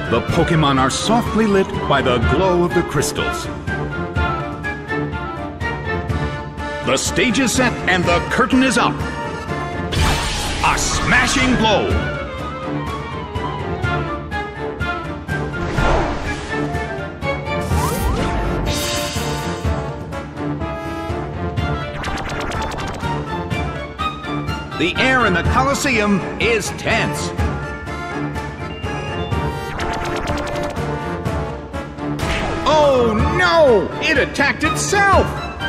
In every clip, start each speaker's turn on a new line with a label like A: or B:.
A: The Pokémon are softly lit by the glow of the crystals. The stage is set and the curtain is up. A smashing blow. The air in the Colosseum is tense. Oh no! It attacked itself!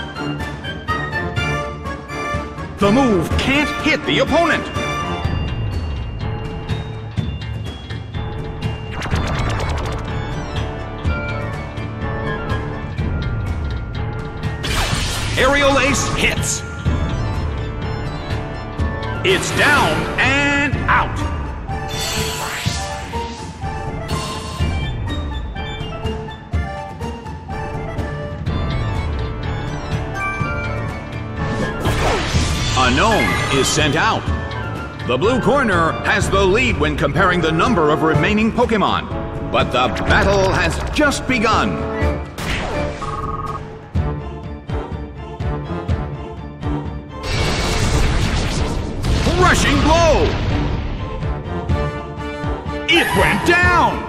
A: The move can't hit the opponent. Aerial Ace hits. It's down and out. A gnome is sent out. The blue corner has the lead when comparing the number of remaining Pokémon, but the battle has just begun. Rushing blow! It went down!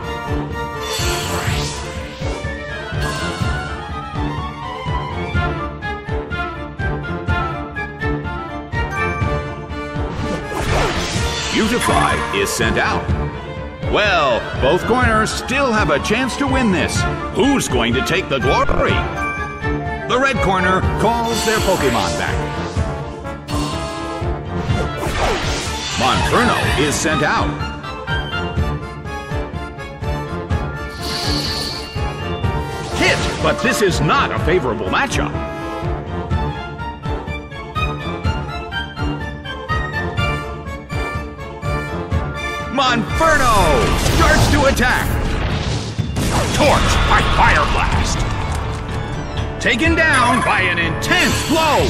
A: Beautify is sent out. Well, both corners still have a chance to win this. Who's going to take the glory? The red corner calls their Pokémon back. Monferno is sent out. Hit, but this is not a favorable matchup. Monferno starts to attack. Torch by Fire Blast. Taken down by an intense blow.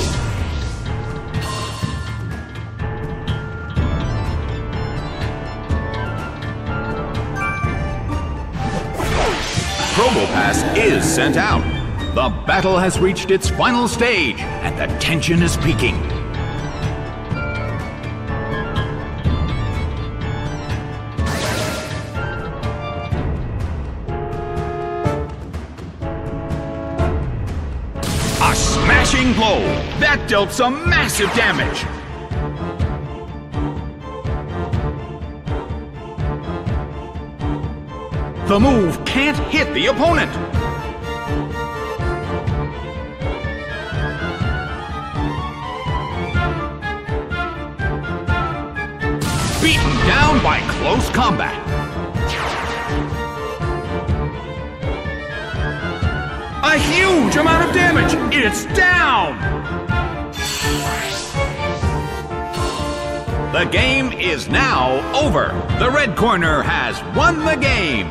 A: Probopass is sent out. The battle has reached its final stage, and the tension is peaking. A smashing blow! That dealt some massive damage! The move can't hit the opponent! Beaten down by close combat! A huge amount of damage! It's down! The game is now over! The red corner has won the game!